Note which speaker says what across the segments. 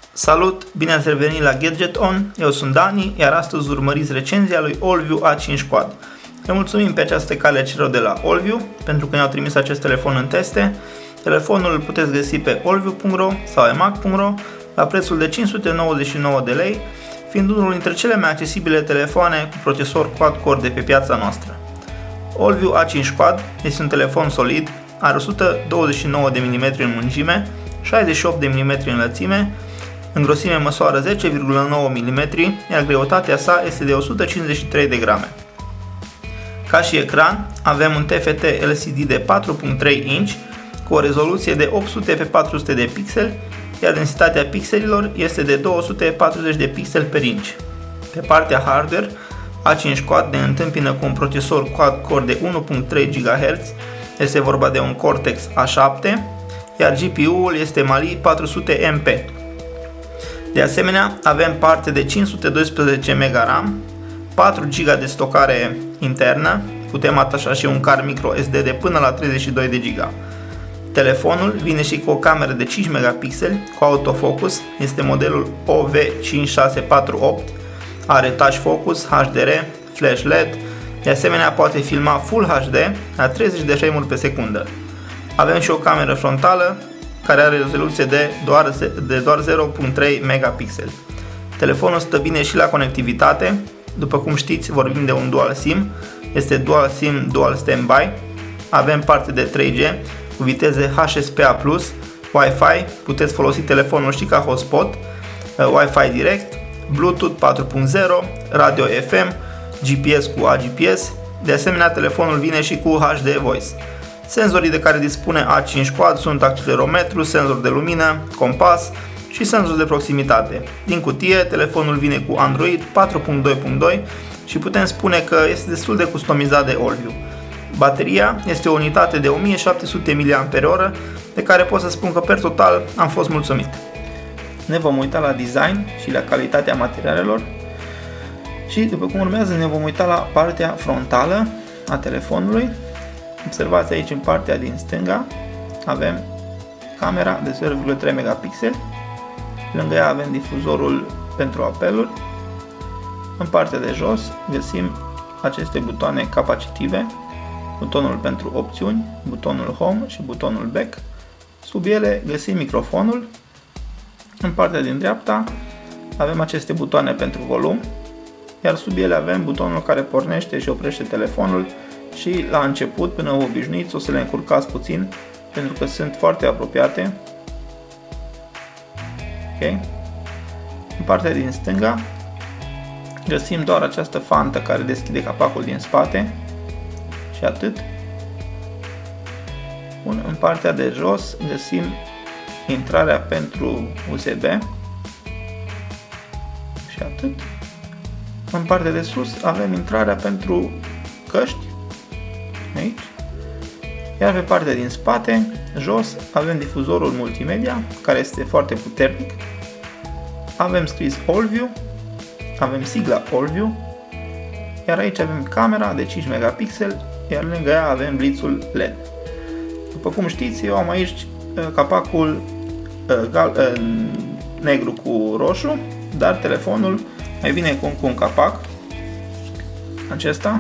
Speaker 1: Salut! Bine ați revenit la Gadget On, eu sunt Dani, iar astăzi urmăriți recenzia lui Allview A5 Quad. Le mulțumim pe această cale celor de la Allview pentru că ne-au trimis acest telefon în teste. Telefonul îl puteți găsi pe allview.ro sau emac.ro la prețul de 599 de lei, fiind unul dintre cele mai accesibile telefoane cu procesor quad-core de pe piața noastră. Allview A5 Quad este un telefon solid, are 129 de mm în lungime, 68 de mm în lățime, în grosime măsoară 10,9 mm, iar greutatea sa este de 153 de grame. Ca și ecran, avem un TFT LCD de 4.3 inch cu o rezoluție de 800 x 400 de pixeli, iar densitatea pixelilor este de 240 de pixeli per inch. Pe partea hardware, A5 Quad ne întâmpină cu un procesor quad-core de 1.3 GHz, este vorba de un Cortex A7, iar GPU-ul este Mali 400 MP. De asemenea, avem parte de 512 MB RAM, 4 GB de stocare internă, putem atașa și un card micro SD de până la 32 de GB. Telefonul vine și cu o cameră de 5 megapixeli cu autofocus, este modelul OV5648, are touch focus, HDR, flash LED, de asemenea poate filma Full HD la 30 de frame-uri pe secundă. Avem și o cameră frontală care are rezoluție de doar 0.3 megapixeli. Telefonul stă bine și la conectivitate, după cum știți vorbim de un dual SIM, este dual SIM, dual standby, avem parte de 3G cu viteze HSPA+, Wi-Fi, puteți folosi telefonul și ca hotspot, Wi-Fi direct, Bluetooth 4.0, radio FM, GPS cu AGPS, de asemenea telefonul vine și cu HD Voice. Senzorii de care dispune A5 Quad sunt accelerometru, senzor de lumină, compas și senzor de proximitate. Din cutie, telefonul vine cu Android 4.2.2 și putem spune că este destul de customizat de Allview. Bateria este o unitate de 1700 mAh, de care pot să spun că per total am fost mulțumit. Ne vom uita la design și la calitatea materialelor și după cum urmează ne vom uita la partea frontală a telefonului. Observați aici în partea din stânga avem camera de 0,3 megapixeli, lângă ea avem difuzorul pentru apeluri, în partea de jos găsim aceste butoane capacitive, butonul pentru opțiuni, butonul Home și butonul Back, sub ele găsim microfonul, în partea din dreapta avem aceste butoane pentru volum, iar sub ele avem butonul care pornește și oprește telefonul și la început, până vă obișnuiți, o să le încurcați puțin pentru că sunt foarte apropiate. Okay. În partea din stânga găsim doar această fantă care deschide capacul din spate și atât. Bun, în partea de jos găsim intrarea pentru USB și atât. În partea de sus avem intrarea pentru căști, aici. Iar pe partea din spate, jos, avem difuzorul multimedia, care este foarte puternic. Avem scris Allview, avem sigla Allview, iar aici avem camera de 5 megapixeli, iar lângă ea avem blițul LED. După cum știți, eu am aici capacul negru cu roșu, dar telefonul mai vine cu un capac, acesta,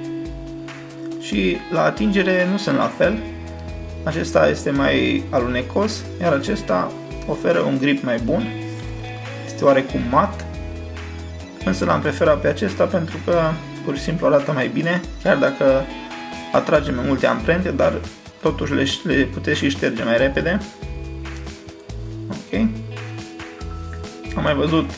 Speaker 1: și la atingere nu sunt la fel. Acesta este mai alunecos, iar acesta oferă un grip mai bun, este oarecum mat, însă l-am preferat pe acesta pentru că pur și simplu arată mai bine, chiar dacă atrage mai multe amprente, dar totuși le puteți și șterge mai repede. Ok. Am mai văzut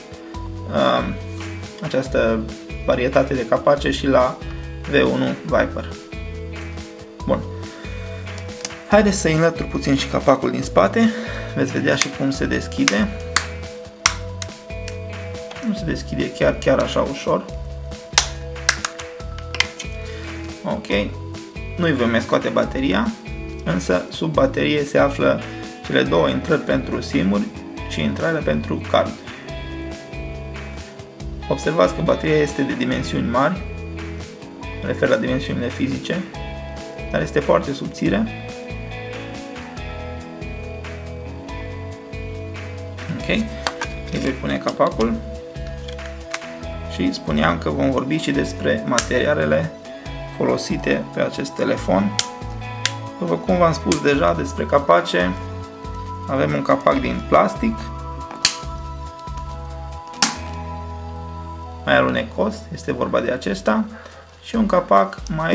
Speaker 1: această varietate de capace și la V1 Viper. Bun. Haideți să înlătur puțin și capacul din spate. Veți vedea și cum se deschide. Nu se deschide chiar așa ușor. Ok. Nu-i vom mai scoate bateria, însă sub baterie se află cele două intrări pentru SIM-uri și intrarea pentru card. Observați că bateria este de dimensiuni mari, mă refer la dimensiunile fizice, dar este foarte subțire. Ok. îi voi pune capacul și spuneam că vom vorbi și despre materialele folosite pe acest telefon. După cum v-am spus deja despre capace, avem un capac din plastic mai alunecos, este vorba de acesta, și un capac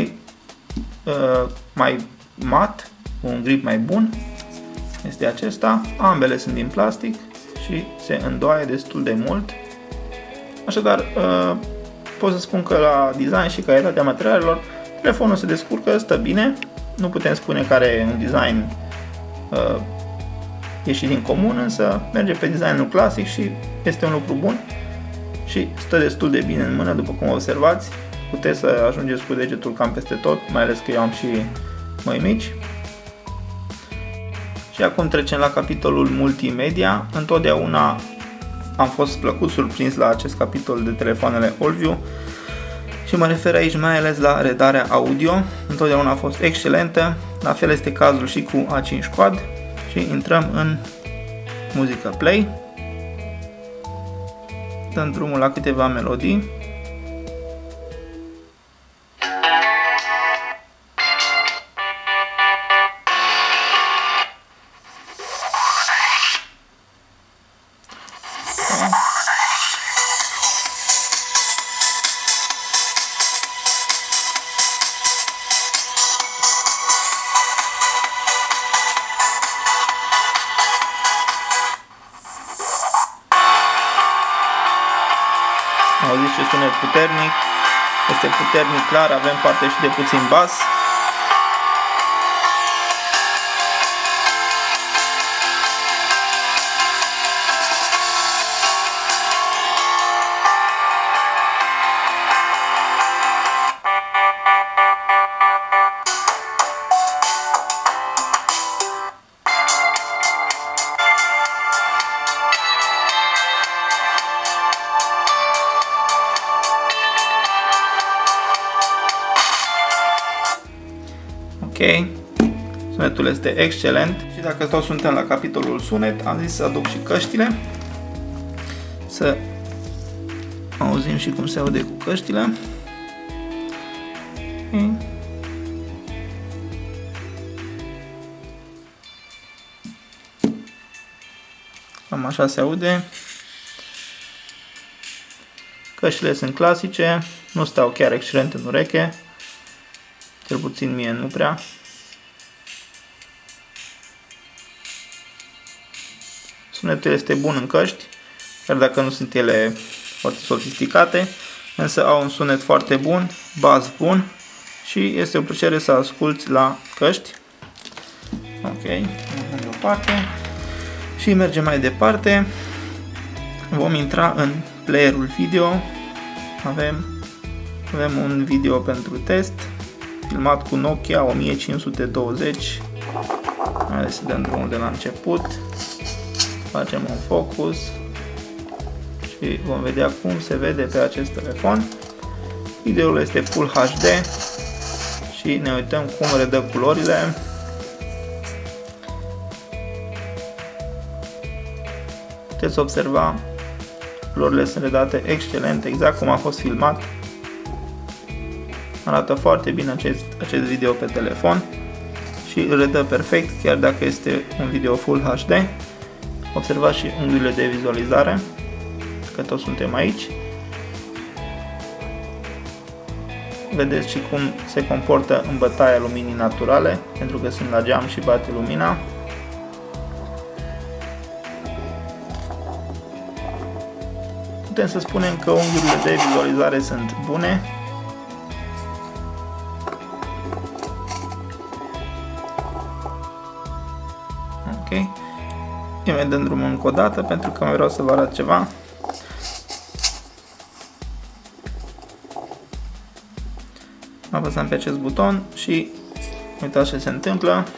Speaker 1: mai mat, cu un grip mai bun, este acesta. Ambele sunt din plastic și se îndoaie destul de mult. Așadar, pot să spun că la design și calitatea materialelor, telefonul se descurcă, stă bine. Nu putem spune că are un design ieșit din comun, însă merge pe designul clasic și este un lucru bun și stă destul de bine în mână, după cum observați. Puteți să ajungeți cu degetul cam peste tot, mai ales că eu am și mâini mici. Și acum trecem la capitolul multimedia. Întotdeauna am fost plăcut surprins la acest capitol de telefoanele Allview și mă refer aici mai ales la redarea audio. Întotdeauna a fost excelentă, la fel este cazul și cu A5 Quad și intrăm în muzică play. Dăm drumul la câteva melodii. Auziți ce sunet puternic, este puternic clar, avem parte și de puțin bas. Ok, sunetul este excelent și dacă tot suntem la capitolul sunet, am zis să aduc și căștile, să auzim și cum se aude cu căștile. Okay. Cam așa se aude. Căștile sunt clasice, nu stau chiar excelent în ureche. Cel puțin mie nu prea. Sunetul este bun în căști, chiar dacă nu sunt ele foarte sofisticate, însă au un sunet foarte bun, bas bun și este o plăcere să asculți la căști. Ok, mergem deoparte și mergem mai departe. Vom intra în playerul video. Avem un video pentru test filmat cu Nokia 1520. Haideți să dăm drumul de la început. Facem un focus și vom vedea cum se vede pe acest telefon. Videoul este Full HD și ne uităm cum redă culorile. Puteți observa, culorile sunt redate excelent, exact cum a fost filmat. Arată foarte bine acest video pe telefon și îl redă perfect, chiar dacă este un video Full HD. Observați și unghiurile de vizualizare, că toți suntem aici. Vedeți și cum se comportă în bătaia luminii naturale, pentru că sunt la geam și bate lumina. Putem să spunem că unghiurile de vizualizare sunt bune. Ok. Eu mai dăm drumul încă o dată pentru că mai vreau să vă arăt ceva. Apăsăm pe acest buton și uitați ce se întâmplă.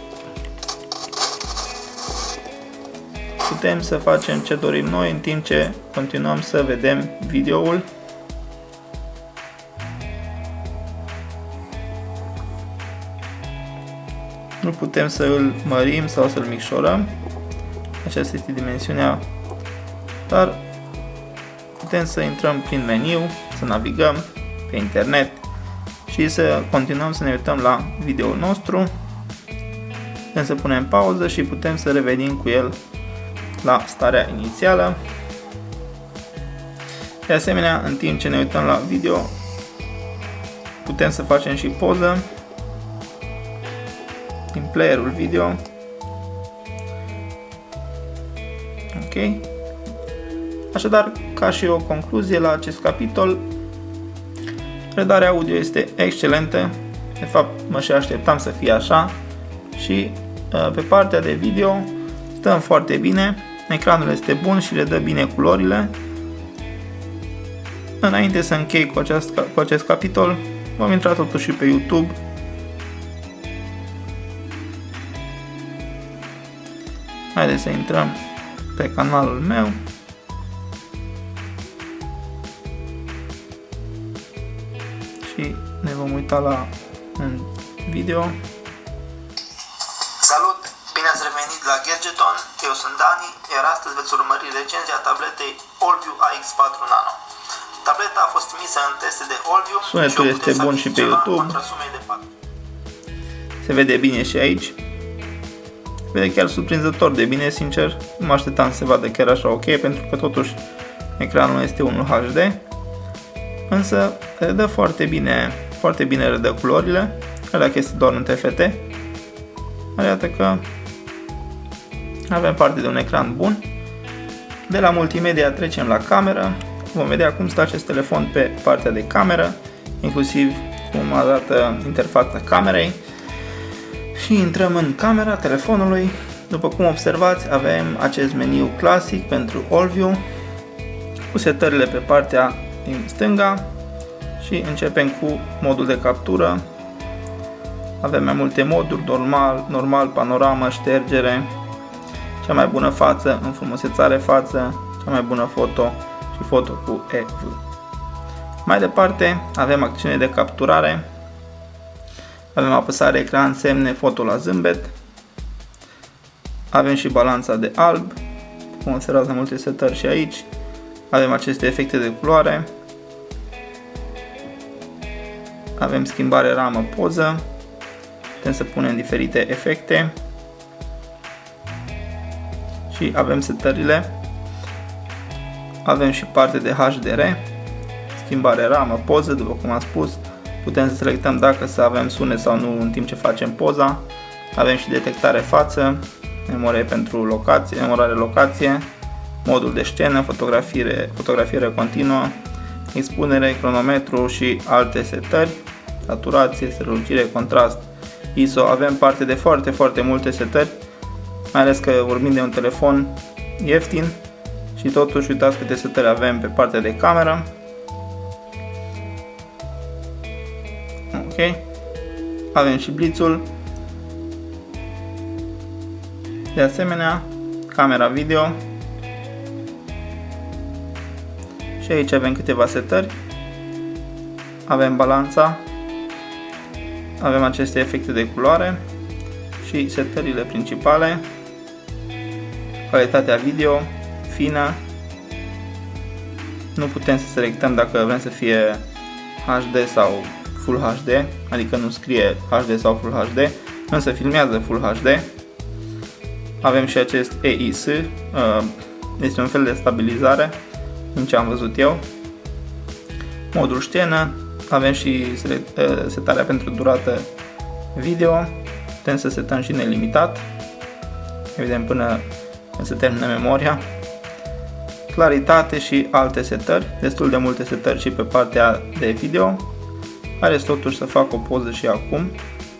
Speaker 1: Putem să facem ce dorim noi în timp ce continuăm să vedem videoul. Nu putem să îl mărim sau să îl micșorăm. Aceasta este dimensiunea dar putem să intrăm prin meniu, să navigăm pe internet și să continuăm să ne uităm la videoul nostru. Putem să punem pauză și putem să revenim cu el la starea inițială. De asemenea, în timp ce ne uităm la video, putem să facem și poză din playerul video. Ok. Așadar, ca și o concluzie la acest capitol, redarea audio este excelentă. De fapt, mă și așteptam să fie așa. Și pe partea de video stăm foarte bine. Ecranul este bun și redă bine culorile. Înainte să închei cu acest capitol, vom intra totuși pe YouTube. Haideți să intrăm pe canalul meu. Și ne vom uita la un video.
Speaker 2: Salut! Bine ați revenit la Gadgeton, eu sunt Dani, iar astăzi veți urmări recenzia tabletei AllView AX4 Nano. Tableta a fost trimisă în teste de AllView.
Speaker 1: Sunetul este bun și pe YouTube. Se vede bine și aici. Se vede chiar surprinzător de bine, sincer. Nu mă așteptam să se vadă chiar așa ok, pentru că totuși ecranul este unul HD. Însă redă foarte bine redă culorile, chiar dacă este doar un TFT. Arată că avem parte de un ecran bun. De la multimedia trecem la cameră. Vom vedea cum stă acest telefon pe partea de cameră, inclusiv cum arată interfața camerei. Și intrăm în camera telefonului. După cum observați, avem acest meniu clasic pentru AllView cu setările pe partea din stânga și începem cu modul de captură. Avem mai multe moduri, normal, panoramă, ștergere, cea mai bună față, înfrumusețare față, cea mai bună foto și foto cu EV. Mai departe avem acțiune de capturare, avem apăsare ecran, semne, foto la zâmbet, avem și balanța de alb, cum observați mai multe setări și aici, avem aceste efecte de culoare, avem schimbare ramă, poză, putem să punem diferite efecte și avem setările. Avem și parte de HDR, schimbare ramă, poză, după cum am spus. Putem să selectăm dacă să avem sunet sau nu în timp ce facem poza. Avem și detectare memorie pentru locație, memorare locație, modul de scenă, fotografiere continuă, expunere, cronometru și alte setări, saturație, strălucire, contrast, ISO. Avem parte de foarte multe setări, mai ales că vorbim de un telefon ieftin și totuși uitați câte setări avem pe partea de cameră. Ok. Avem și blitzul. De asemenea, camera video. Și aici avem câteva setări. Avem balanța. Avem aceste efecte de culoare și setările principale. Calitatea video, fină. Nu putem să selectăm dacă vrem să fie HD sau Full HD, adică nu scrie HD sau Full HD, însă filmează Full HD. Avem și acest EIS, este un fel de stabilizare, din ce am văzut eu. Modul scenă, avem și setarea pentru durată video, putem să setăm și nelimitat, evident până se termină memoria. Claritate și alte setări, destul de multe setări și pe partea de video. Haideți totuși să fac o poză și acum.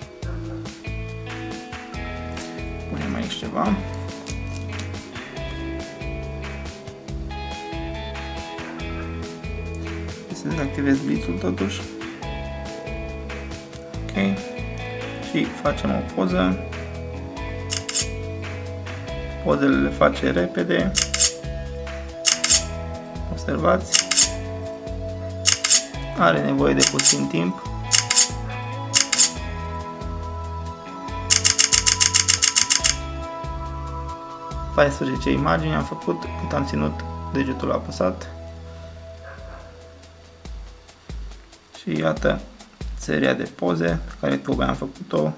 Speaker 1: Punem aici ceva. Să dezactivez blitzul totuși. Ok. Și facem o poză. Pozele le face repede. Observați. Are nevoie de puțin timp. Paisprezece imagini am făcut cât am ținut degetul apăsat. Și iată seria de poze pe care tocmai am făcut-o.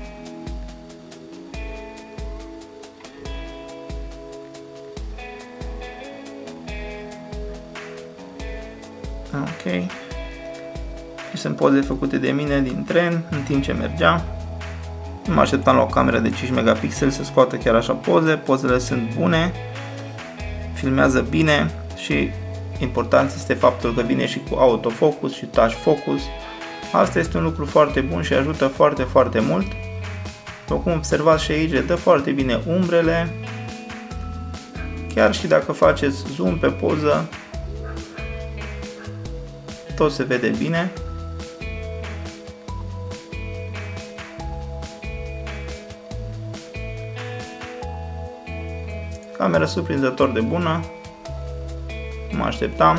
Speaker 1: Ok. Și sunt poze făcute de mine din tren în timp ce mergeam. Nu mă așteptam la o cameră de 5 megapixeli să scoată chiar așa poze. Pozele sunt bune, filmează bine și important este faptul că vine și cu autofocus și touch focus. Asta este un lucru foarte bun și ajută foarte mult. După cum observați și aici, le dă foarte bine umbrele. Chiar și dacă faceți zoom pe poză, tot se vede bine. Camera surprinzător de bună, mă așteptam.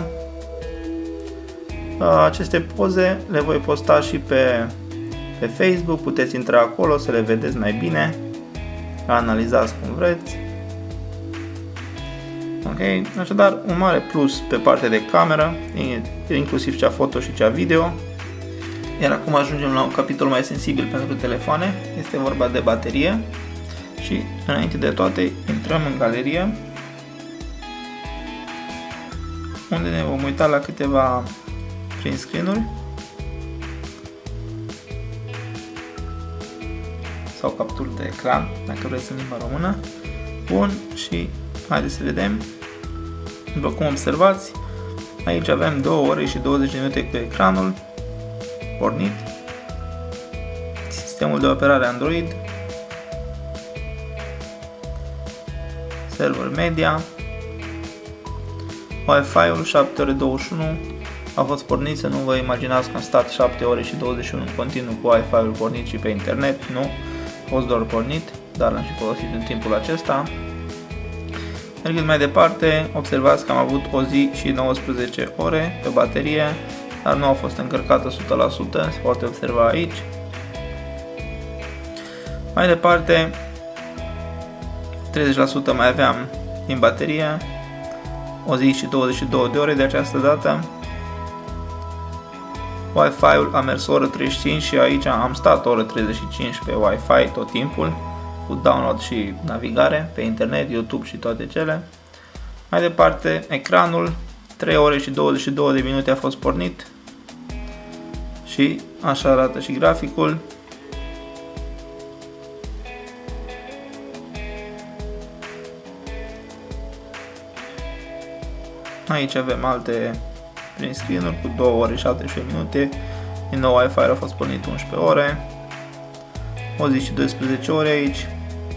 Speaker 1: Aceste poze le voi posta și pe Facebook, puteți intra acolo să le vedeți mai bine, analizați cum vreți. Ok, așadar un mare plus pe partea de cameră, inclusiv cea foto și cea video. Iar acum ajungem la un capitol mai sensibil pentru telefoane, este vorba de baterie. Și înainte de toate intrăm în galerie, unde ne vom uita la câteva print screen-uri sau capturi de ecran, dacă vreți în limba română. Bun, și haideți să vedem. După cum observați, aici avem 2 ore și 20 de minute cu ecranul pornit, sistemul de operare Android, server media, Wi-Fi-ul 7 ore 21 a fost pornit, să nu vă imaginați că am stat 7 ore și 21 în continuu cu Wi-Fi-ul pornit și pe internet, nu, a fost doar pornit, dar l-am și folosit în timpul acesta. Mergând mai departe, observați că am avut o zi și 19 ore pe baterie, dar nu a fost încărcată 100%, se poate observa aici. Mai departe, 30% mai aveam din baterie, o zi și 22 de ore de această dată. Wi-Fi-ul a mers o oră 35 și aici am stat o oră 35 pe Wi-Fi tot timpul, cu download și navigare pe internet, YouTube și toate cele. Mai departe, ecranul, 3 ore și 22 de minute a fost pornit și așa arată și graficul. Aici avem alte print screen-uri cu 2 ore și 17 minute. Din nou Wi-Fi a fost pornit 11 ore. O zi și 12 ore aici.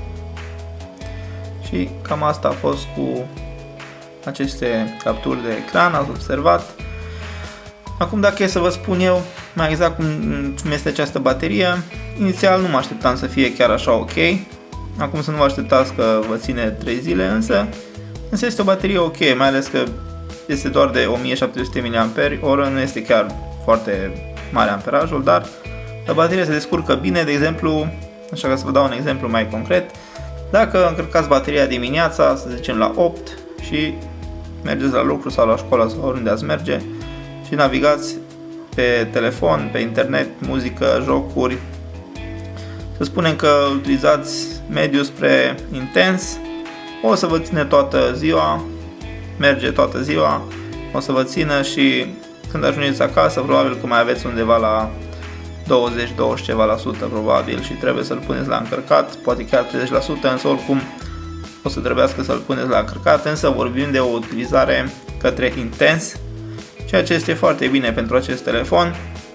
Speaker 1: Și cam asta a fost cu aceste capturi de ecran, ați observat. Acum dacă e să vă spun eu mai exact cum este această baterie, inițial nu mă așteptam să fie chiar așa ok. Acum să nu vă așteptați că vă ține 3 zile, însă este o baterie ok, mai ales că este doar de 1700 mAh, nu este chiar foarte mare amperajul, dar bateria se descurcă bine. De exemplu, așa că să vă dau un exemplu mai concret, dacă încărcați bateria dimineața, să zicem la 8 și mergeți la lucru sau la școală sau oriunde ați merge și navigați pe telefon, pe internet, muzică, jocuri, să spunem că utilizați mediu spre intens, o să vă ține toată ziua, merge toată ziua, o să vă țină și când ajungeți acasă, probabil că mai aveți undeva la 20 ceva la sută probabil și trebuie să-l puneți la încărcat, poate chiar 30%, însă oricum o să trebuiască să-l puneți la încărcat, însă vorbim de o utilizare către intens, ceea ce este foarte bine pentru acest telefon.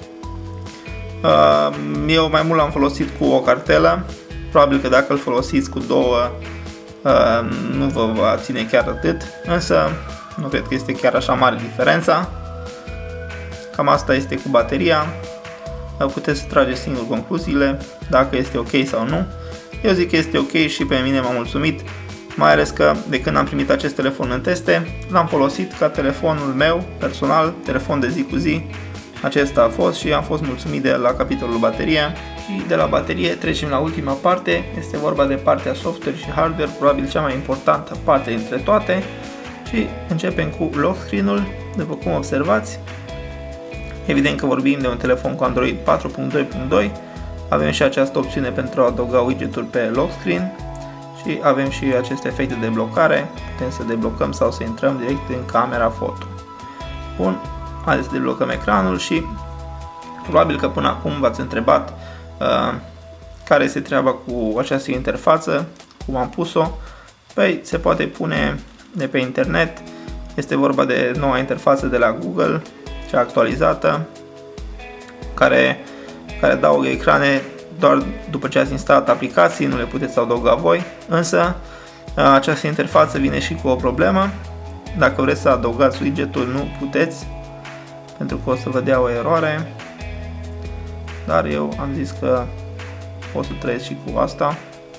Speaker 1: Eu mai mult l-am folosit cu o cartelă, probabil că dacă îl folosiți cu două nu vă va ține chiar atât, însă nu cred că este chiar așa mare diferența. Cam asta este cu bateria. Puteți să trageți singur concluziile dacă este ok sau nu. Eu zic că este ok și pe mine m-a mulțumit, mai ales că de când am primit acest telefon în teste, l-am folosit ca telefonul meu personal, telefon de zi cu zi. Acesta a fost și am fost mulțumit de la capitolul baterie. Și de la baterie trecem la ultima parte, este vorba de partea software și hardware, probabil cea mai importantă parte dintre toate. Și Și începem cu lock screen-ul. După cum observați, evident că vorbim de un telefon cu Android 4.2.2. Avem și această opțiune pentru a adăuga widget-uri pe lock screen și avem și aceste efecte de blocare. Putem să deblocăm sau să intrăm direct în camera foto. Bun, haideți să deblocăm ecranul și probabil că până acum v-ați întrebat care este treaba cu această interfață, cum am pus-o. Păi se poate pune de pe internet. Este vorba de noua interfață de la Google, cea actualizată, care adaugă ecrane doar după ce ați instalat aplicații, nu le puteți adăuga voi. Însă această interfață vine și cu o problemă. Dacă vreți să adăugați widget-ul, nu puteți, pentru că o să vă dea o eroare. Dar eu am zis că o să trăiesc și cu asta.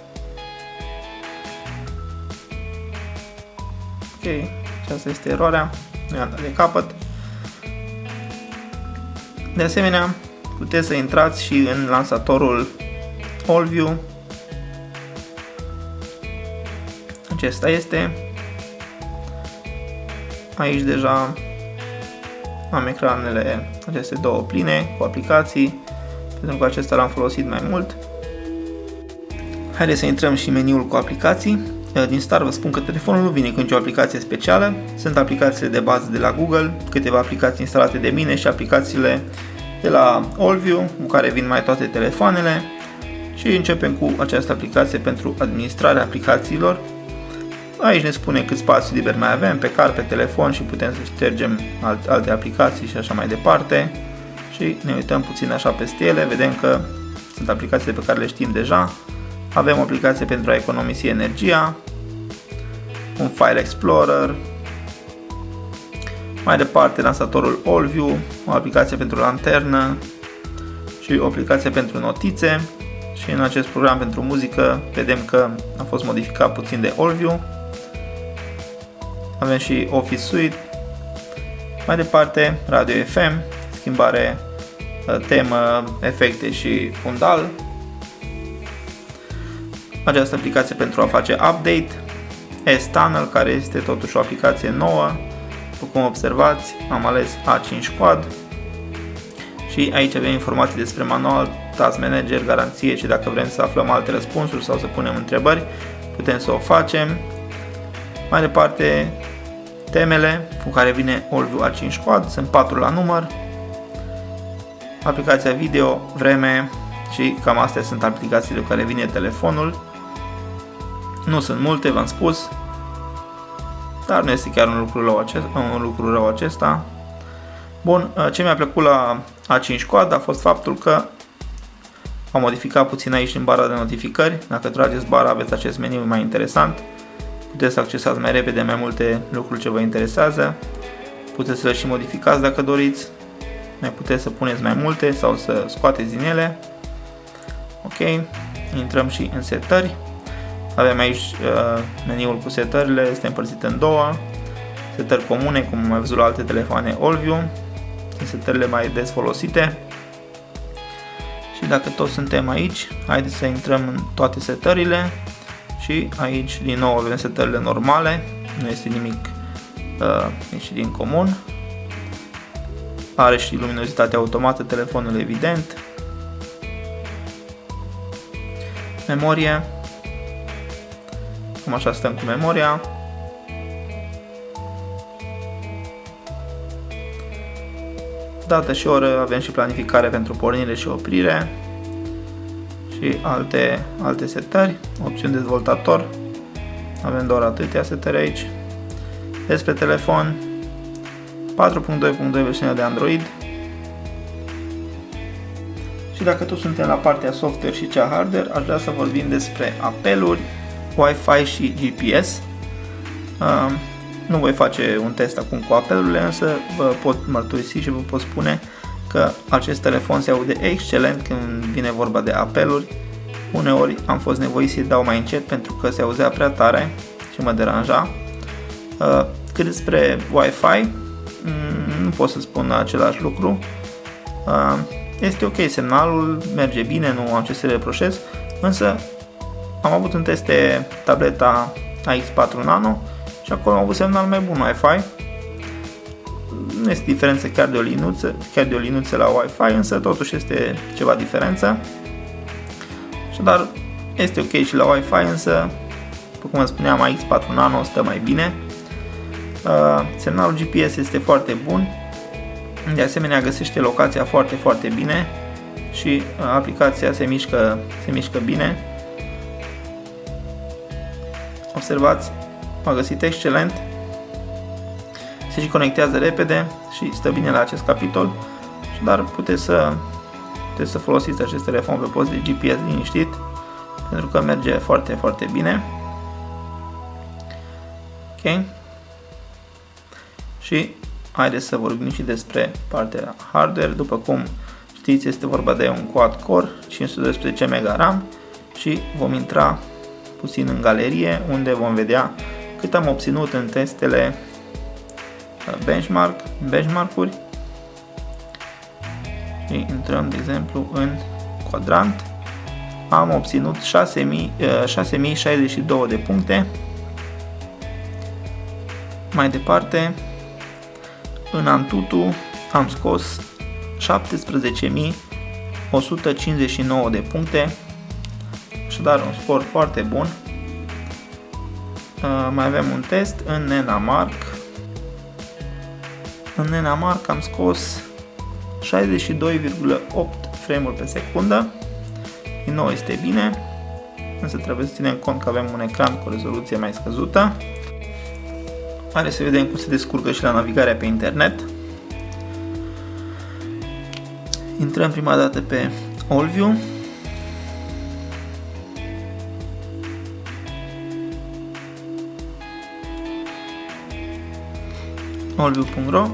Speaker 1: Ok, aceasta este eroarea, nu i-am dat de capăt. De asemenea, puteți să intrați și în lansatorul AllView. Acesta este. Aici deja am ecranele aceste două pline cu aplicații, pentru că acesta l-am folosit mai mult. Haideți să intrăm și în meniul cu aplicații. Din start vă spun că telefonul nu vine cu nicio aplicație specială. Sunt aplicațiile de bază de la Google, câteva aplicații instalate de mine și aplicațiile de la AllView, cu care vin mai toate telefoanele. Și începem cu această aplicație pentru administrarea aplicațiilor. Aici ne spune cât spațiu liber mai avem pe car, pe telefon și putem să ștergem alte aplicații și așa mai departe. Și ne uităm puțin așa peste ele, vedem că sunt aplicațiile pe care le știm deja. Avem o aplicație pentru a economisi energia, un File Explorer, mai departe lansatorul AllView, o aplicație pentru lanternă și o aplicație pentru notițe. Și în acest program pentru muzică vedem că a fost modificat puțin de AllView. Avem și Office Suite, mai departe Radio FM, schimbare temă, efecte și fundal. Această aplicație pentru a face update, S-Tunnel, care este totuși o aplicație nouă. După cum observați, am ales A5 Quad și aici avem informații despre manual, Task Manager, garanție și dacă vrem să aflăm alte răspunsuri sau să punem întrebări, putem să o facem. Mai departe, temele cu care vine AllView A5 Quad, sunt 4 la număr. Aplicația video, vreme și cam astea sunt aplicațiile cu care vine telefonul. Nu sunt multe, v-am spus, dar nu este chiar un lucru rău acesta. Bun, ce mi-a plăcut la A5 Quad a fost faptul că am modificat puțin aici în bara de notificări. Dacă trageți bara aveți acest meniu mai interesant. Puteți să accesați mai repede mai multe lucruri ce vă interesează. Puteți să le și modificați dacă doriți. Mai puteți să puneți mai multe sau să scoateți din ele. Ok, intrăm și în setări. Avem aici meniul cu setările, este împărțit în două. Setări comune, cum am mai văzut la alte telefoane AllView. Sunt setările mai des folosite. Și dacă tot suntem aici, haideți să intrăm în toate setările. Și aici din nou avem setările normale, nu este nimic ieșit din comun. Are și luminozitate automată telefonul, evident. Memorie. Cum așa stăm cu memoria. Dată și oră, avem și planificare pentru pornire și oprire. Și alte setări, opțiuni dezvoltator. Avem doar atâtea setări aici. Despre telefon, 4.2.2 versiunea de Android. Și dacă tot suntem la partea software și cea hardware, aș vrea să vorbim despre apeluri, Wi-Fi și GPS. Nu voi face un test acum cu apelurile, însă vă pot mărturisi și vă pot spune că acest telefon se aude excelent când vine vorba de apeluri. Uneori am fost nevoit să-i dau mai încet pentru că se auzea prea tare și mă deranja. Cât despre Wi-Fi, nu pot să spun același lucru. Este ok semnalul, merge bine, nu am ce să reproșez, însă am avut în teste tableta AX4 Nano și acolo am avut semnal mai bun Wi-Fi. Nu este diferență chiar de o linuță la Wi-Fi, însă totuși este ceva diferență. Dar este ok și la Wi-Fi, însă, după cum vă spuneam, AX4 Nano stă mai bine. Semnalul GPS este foarte bun, de asemenea găsește locația foarte, foarte bine și aplicația se mișcă bine. Observați, m-a găsit excelent, se și conectează repede și stă bine la acest capitol, dar puteți să folosiți acest telefon pe post de GPS liniștit, pentru că merge foarte, foarte bine. Ok. Și haideți să vorbim și despre partea hardware. După cum știți, este vorba de un quad-core, 512 MB RAM și vom intra puțin în galerie, unde vom vedea cât am obținut în testele benchmark-uri. Și intrăm, de exemplu, în quadrant. Am obținut 6062 de puncte. Mai departe, în Antutu am scos 17.159 de puncte, așadar un scor foarte bun. Mai avem un test în Nenamark. În Nenamark am scos 62,8 frame-uri pe secundă. Din nou este bine, însă trebuie să ținem cont că avem un ecran cu rezoluție mai scăzută. Haideți să vedem cum se descurcă și la navigarea pe internet. Intrăm prima dată pe Allview. Allview.ro.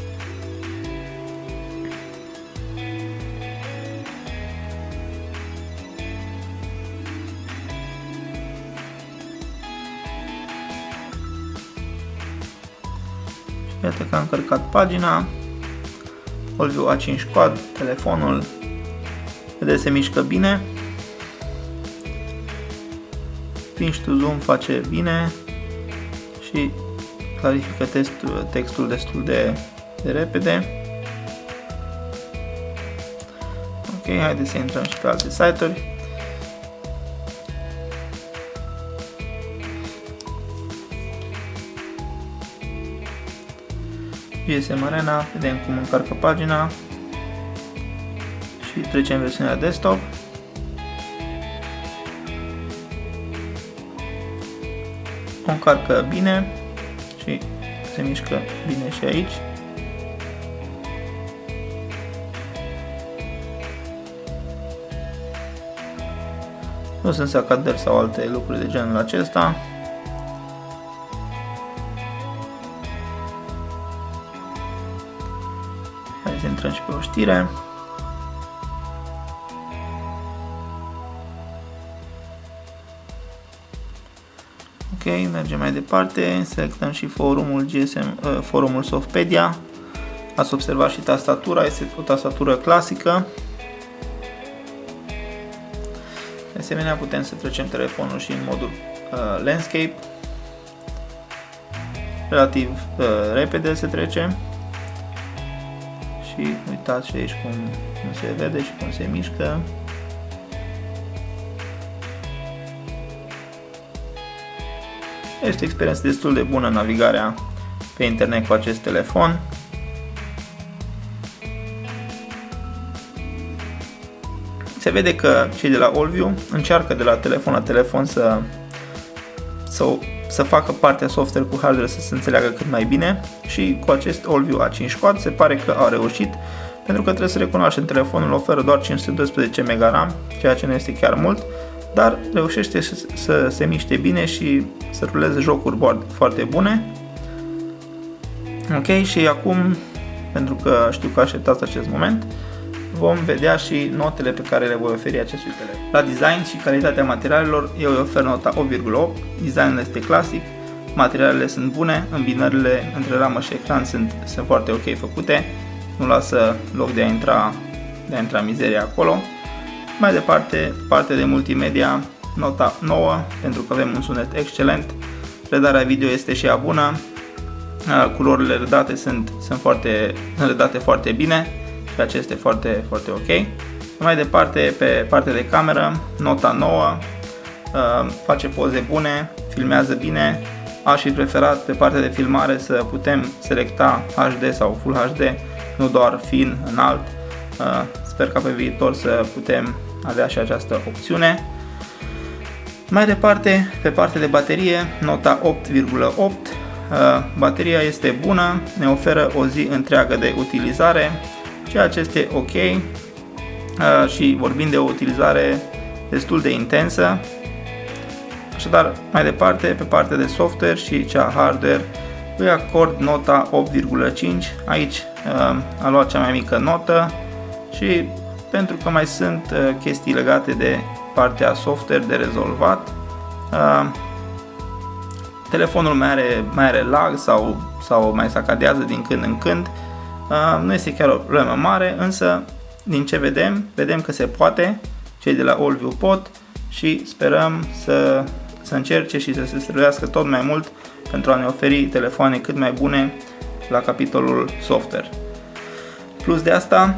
Speaker 1: Iată că am încărcat pagina. Allview A5 Quad, telefonul, vedeți, se mișcă bine. Pinch to zoom face bine și clarifică textul destul de repede. Ok, haideți să intrăm și pe alte site-uri. GSM Arena, vedem cum încarcă pagina și trecem în versiunea desktop. O încarcă bine și se mișcă bine și aici. Nu sunt sacadări sau alte lucruri de genul acesta. Hai să intrăm și pe o știre. Ok, mergem mai departe, selectăm și forumul forumul Softpedia. Ați observat și tastatura, este o tastatură clasică. De asemenea, putem să trecem telefonul și în modul landscape. Relativ repede se trece. Și uitați și aici cum se vede și cum se mișcă. Este o experiență destul de bună navigarea pe internet cu acest telefon. Se vede că cei de la Allview încearcă de la telefon la telefon să facă partea software cu hardware să se înțeleagă cât mai bine și cu acest Allview A5 Quad se pare că au reușit, pentru că trebuie să recunoaștem, telefonul oferă doar 512 MB RAM, ceea ce nu este chiar mult, dar reușește să se miște bine și să ruleze jocuri foarte bune. Ok, și acum, pentru că știu că așteptați acest moment, vom vedea și notele pe care le voi oferi acestui telefon. La design și calitatea materialelor, eu îi ofer nota 8,8, designul este clasic, materialele sunt bune, îmbinările între ramă și ecran sunt foarte ok făcute, nu lasă loc de a intra mizeria acolo. Mai departe, partea de multimedia, nota 9, pentru că avem un sunet excelent, redarea video este și ea bună, culorile redate sunt redate foarte bine, ceea ce este foarte ok. Mai departe, pe partea de cameră, nota 9, face poze bune, filmează bine. Aș fi preferat pe partea de filmare să putem selecta HD sau Full HD, nu doar fin, înalt. Sper ca pe viitor să putem avea și această opțiune. Mai departe, pe partea de baterie, nota 8,8. Bateria este bună, ne oferă o zi întreagă de utilizare, ceea ce este ok. Și vorbim de o utilizare destul de intensă. Așadar, mai departe, pe partea de software și cea hardware, îi acord nota 8,5. Aici am luat cea mai mică notă și pentru că mai sunt chestii legate de partea software de rezolvat. Telefonul mai are lag sau mai sacadează din când în când. Nu este chiar o problemă mare, însă din ce vedem că se poate, cei de la Allview pot și sperăm să încerce și să se străduiască tot mai mult pentru a ne oferi telefoane cât mai bune la capitolul software. Plus de asta,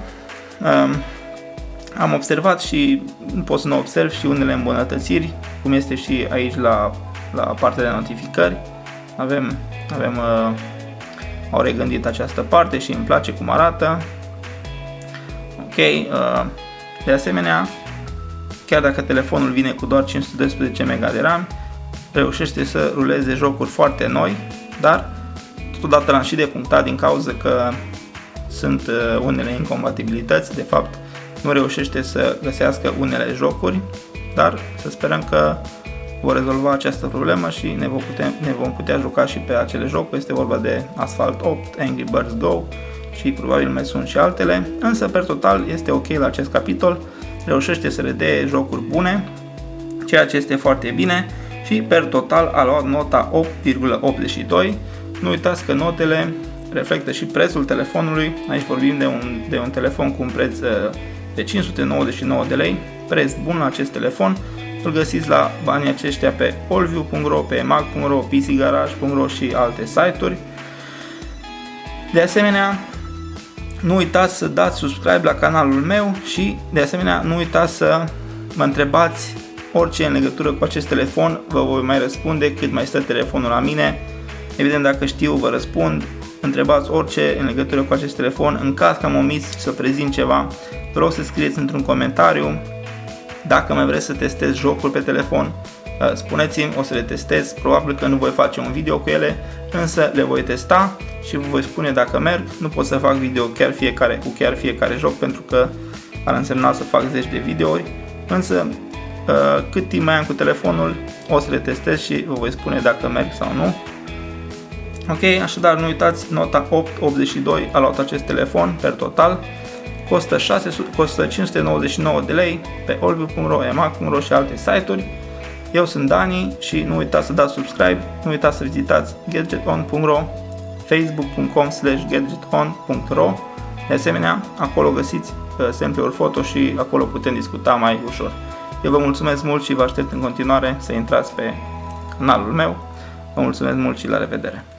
Speaker 1: am observat și nu pot să nu observ și unele îmbunătățiri, cum este și aici la partea de notificări. Au regândit această parte și îmi place cum arată. Ok, de asemenea, chiar dacă telefonul vine cu doar 512 MB de RAM, reușește să ruleze jocuri foarte noi, dar totodată l-am și depunctat din cauza că sunt unele incompatibilități, de fapt nu reușește să găsească unele jocuri, dar să sperăm că vor rezolva această problemă și ne vom putea juca și pe acele jocuri. Este vorba de Asphalt 8, Angry Birds Go și probabil mai sunt și altele, însă per total este ok la acest capitol, reușește să redee jocuri bune, ceea ce este foarte bine și per total a luat nota 8,82. Nu uitați că notele reflectă și prețul telefonului. Aici vorbim de un telefon cu un preț de 599 de lei, preț bun la acest telefon. Îl găsiți la banii aceștia pe allview.ro, pe mag.ro, pcgarage.ro și alte site-uri. De asemenea, nu uitați să dați subscribe la canalul meu și de asemenea nu uitați să mă întrebați orice în legătură cu acest telefon, vă voi mai răspunde cât mai stă telefonul la mine. Evident, dacă știu, vă răspund. Întrebați orice în legătură cu acest telefon. În caz că am omis să prezint ceva, vă rog să scrieți într-un comentariu. Dacă mai vreți să testez jocuri pe telefon, spuneți-mi, o să le testez. Probabil că nu voi face un video cu ele, însă le voi testa și vă voi spune dacă merg. Nu pot să fac video cu chiar fiecare joc, pentru că ar însemna să fac zeci de videouri, însă cât timp mai am cu telefonul, o să le testez și vă voi spune dacă merg sau nu. Ok, așadar nu uitați, nota 8,82 a luat acest telefon per total. Costă 599 de lei pe allview.ro, emag.ro și alte site-uri. Eu sunt Dani și nu uitați să dați subscribe, nu uitați să vizitați gadgeton.ro, facebook.com/gadgeton.ro. De asemenea, acolo găsiți sample-uri foto și acolo putem discuta mai ușor. Eu vă mulțumesc mult și vă aștept în continuare să intrați pe canalul meu. Vă mulțumesc mult și la revedere!